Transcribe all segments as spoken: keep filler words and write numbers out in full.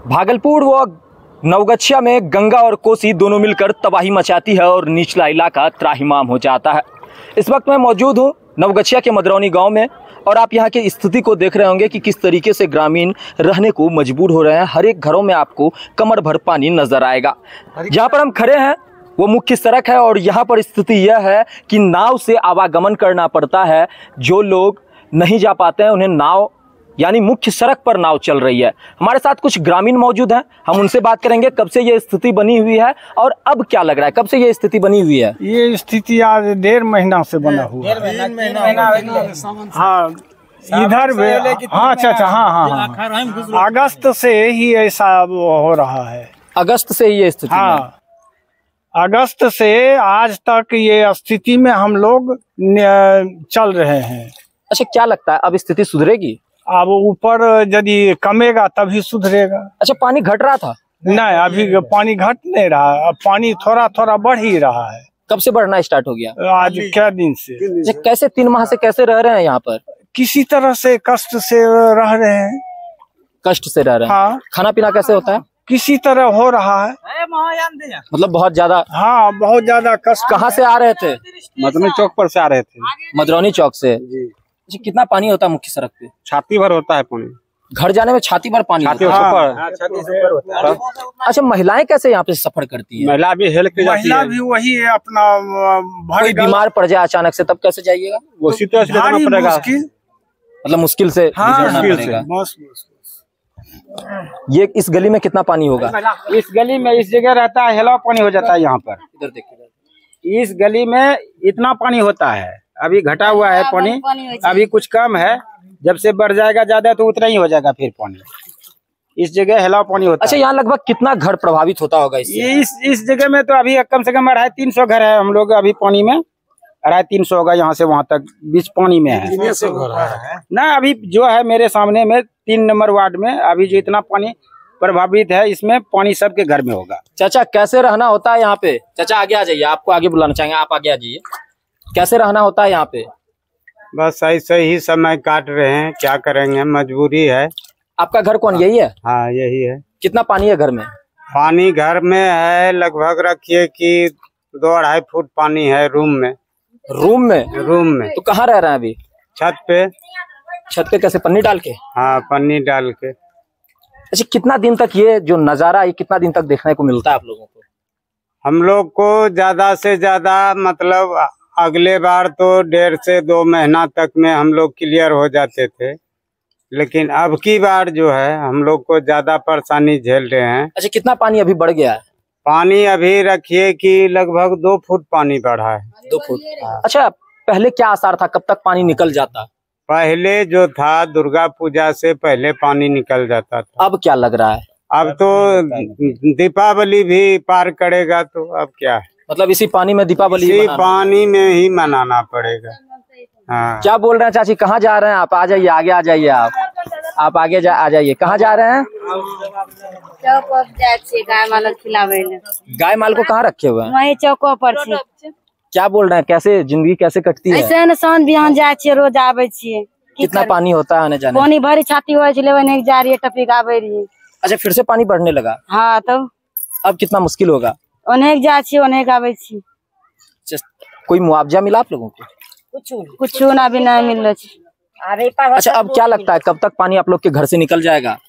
भागलपुर व नवगछिया में गंगा और कोसी दोनों मिलकर तबाही मचाती है और निचला इलाका त्राहिमाम हो जाता है। इस वक्त मैं मौजूद हूँ नवगछिया के मदरौनी गांव में और आप यहाँ की स्थिति को देख रहे होंगे कि किस तरीके से ग्रामीण रहने को मजबूर हो रहे हैं। हर एक घरों में आपको कमर भर पानी नजर आएगा। जहाँ पर हम खड़े हैं वो मुख्य सड़क है और यहाँ पर स्थिति यह है कि नाव से आवागमन करना पड़ता है। जो लोग नहीं जा पाते हैं उन्हें नाव यानी मुख्य सड़क पर नाव चल रही है। हमारे साथ कुछ ग्रामीण मौजूद हैं, हम उनसे बात करेंगे कब से ये स्थिति बनी हुई है और अब क्या लग रहा है, कब से ये स्थिति बनी हुई है। ये स्थिति आज डेढ़ महीना से बना हुआ है। हाँ इधर भी हाँ अच्छा अच्छा हाँ हाँ हाँ अगस्त से ही ऐसा हो रहा है। अगस्त से ही ये स्थिति हाँ अगस्त से आज तक ये स्थिति में हम लोग चल रहे हैं। अच्छा क्या लगता है अब स्थिति सुधरेगी? अब ऊपर यदि कमेगा तभी सुधरेगा। अच्छा पानी घट रहा था? नहीं अभी पानी घट नहीं रहा, अब पानी थोड़ा थोड़ा बढ़ ही रहा है। कब से बढ़ना स्टार्ट हो गया? आज क्या दिन से। कैसे तीन माह से कैसे रह रहे हैं यहाँ पर? किसी तरह से कष्ट से रह रहे हैं। कष्ट से रह रहे हैं? हाँ। खाना पीना कैसे होता है? किसी तरह हो रहा है। मतलब बहुत ज्यादा? हाँ बहुत ज्यादा कष्ट। कहाँ से आ रहे थे? मदरौनी चौक पर से आ रहे थे। मदरौनी चौक से जी। कितना पानी होता है मुख्य सड़क पे? छाती भर होता है पानी। घर जाने में छाती भर पानी छाती होता है? हाँ, छाती से ऊपर होता है। अच्छा महिलाएं कैसे यहाँ पे सफर करती है? महिला भी हेल्प महिला भी वही अपना कोई बीमार पड़ जाए अचानक से तब कैसे जाइएगा? वो पड़ेगा मतलब मुश्किल से हाँ, पड़ेगा। ये इस गली में कितना पानी होगा? इस गली में इस जगह रहता है हेला पानी हो जाता है। यहाँ पर इधर देखिए इस गली में इतना पानी होता है। अभी घटा हुआ है पानी, अभी कुछ कम है। जब से बढ़ जाएगा ज्यादा तो उतना ही हो जाएगा फिर पानी। इस जगह हेला पानी होता अच्छा, है। यहाँ लगभग कितना घर प्रभावित होता होगा इससे? इस इस जगह में तो अभी कम से कम अढ़ाई तीन सौ घर है। हम लोग अभी पानी में अढ़ाई तीन सौ होगा। यहाँ से वहाँ तक बीच पानी में है ना। अभी जो है मेरे सामने में तीन नंबर वार्ड में अभी जो इतना पानी प्रभावित है इसमें पानी सबके घर में होगा। चाचा कैसे रहना होता है यहाँ पे? चाचा आगे आ जाइए, आपको आगे बुलाना चाहेंगे, आप आगे आ जाइए। कैसे रहना होता है यहाँ पे? बस ऐसे ही समय काट रहे हैं, क्या करेंगे, मजबूरी है। आपका घर कौन यही है? हाँ यही है। कितना पानी है घर में? पानी घर में है लगभग रखिए कि दो अढ़ाई फुट पानी है रूम में। रूम में? रूम में। तो कहाँ रह रहे हैं अभी? छत पे। छत पे कैसे, पन्नी डाल के? हाँ पन्नी डाल के। अच्छा कितना दिन तक ये जो नजारा ये कितना दिन तक देखने को मिलता है आप लोगों को? हम लोग को ज्यादा से ज्यादा मतलब अगले बार तो डेढ़ से दो महीना तक में हम लोग क्लियर हो जाते थे, लेकिन अब की बार जो है हम लोग को ज्यादा परेशानी झेल रहे हैं। अच्छा कितना पानी अभी बढ़ गया है? पानी अभी रखिए कि लगभग दो फुट पानी बढ़ा है। दो फुट? अच्छा पहले क्या आसार था, कब तक पानी निकल जाता? पहले जो था दुर्गा पूजा से पहले पानी निकल जाता था। अब क्या लग रहा है? अब तो दीपावली भी पार करेगा तो अब क्या है, मतलब इसी पानी में दीपावली इसी पानी में ही मनाना पड़ेगा। हाँ। क्या बोल रहे हैं चाची, कहाँ जा रहे हैं आप? आ जाइए आगे आ जाइए, आप आप आगे जा आ जाइए। कहाँ जा रहे हैं? गाय माल खिलावे। गाय माल को कहाँ रखे हुए हैं? वही चौको पर। क्या बोल रहे हैं, कैसे जिंदगी कैसे कटती है? ऐसे न शाम बिहान जाए छिए, रोज आवे छिए। कितना पानी होता है आने जाने? पानी भरी छाती हो जा रही है, टपी आवे रही। अच्छा फिर से पानी बढ़ने लगा? हाँ तब अब कितना मुश्किल होगा? अनेक जा छिए अनेक आवे छिए। कोई मुआवजा मिला आप लोगों को? कुछ कुछ ना भी नहीं मिल रहा। अच्छा अब क्या लगता है कब तक पानी आप लोग के घर से निकल जाएगा?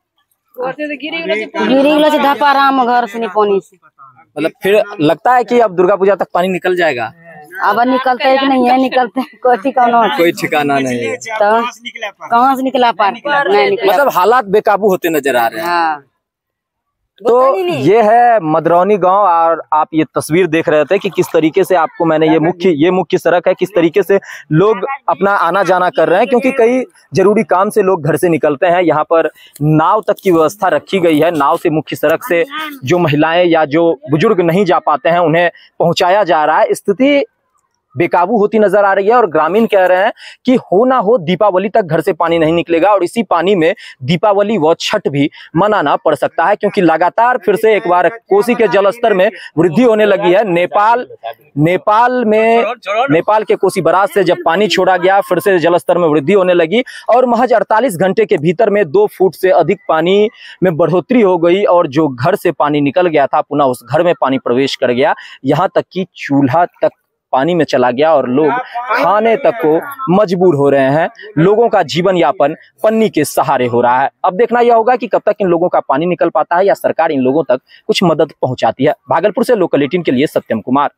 गिरी धपा राम घर से पानी से। मतलब फिर लगता है कि अब दुर्गा पूजा तक पानी निकल जाएगा? अब निकलते है कि नहीं है, निकलते कोई ठिकाना कोई ठिकाना नहीं है। तो कहाँ से निकला पार नहीं निकला। मतलब हालात बेकाबू होते नजर आ रहे हैं। हाँ। तो ये है मदरौनी गांव और आप ये तस्वीर देख रहे थे कि किस तरीके से आपको मैंने ये मुख्य ये मुख्य सड़क है, किस तरीके से लोग अपना आना जाना कर रहे हैं क्योंकि कई जरूरी काम से लोग घर से निकलते हैं। यहाँ पर नाव तक की व्यवस्था रखी गई है। नाव से मुख्य सड़क से जो महिलाएं या जो बुजुर्ग नहीं जा पाते हैं उन्हें पहुंचाया जा रहा है। स्थिति बेकाबू होती नजर आ रही है और ग्रामीण कह रहे हैं कि हो ना हो दीपावली तक घर से पानी नहीं निकलेगा और इसी पानी में दीपावली व छठ भी मनाना पड़ सकता है, क्योंकि लगातार फिर से एक बार कोसी के जलस्तर में वृद्धि होने लगी है। नेपाल नेपाल में नेपाल के कोसी बराज से जब पानी छोड़ा गया फिर से जलस्तर में वृद्धि होने लगी और महज अड़तालीस घंटे के भीतर में दो फुट से अधिक पानी में बढ़ोतरी हो गई और जो घर से पानी निकल गया था पुनः उस घर में पानी प्रवेश कर गया, यहाँ तक कि चूल्हा तक पानी में चला गया और लोग खाने तक को मजबूर हो रहे हैं। लोगों का जीवन यापन पन्नी के सहारे हो रहा है। अब देखना यह होगा कि कब तक इन लोगों का पानी निकल पाता है या सरकार इन लोगों तक कुछ मदद पहुंचाती है। भागलपुर से लोकल एटीन के लिए सत्यम कुमार।